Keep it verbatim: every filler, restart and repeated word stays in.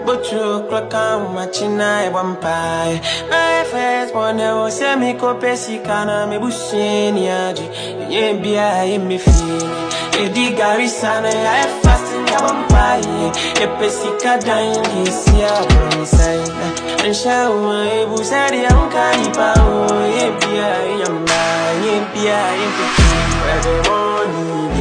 but you clock on matching I vampire. My first one was semi copesi kana me bushini aji. Ye be I me feel. E di gari sana I fast in ya vampire. E pesika dying this year from inside. And shower e busari ankani pa o. Ye be I am by. Ye be I am every morning.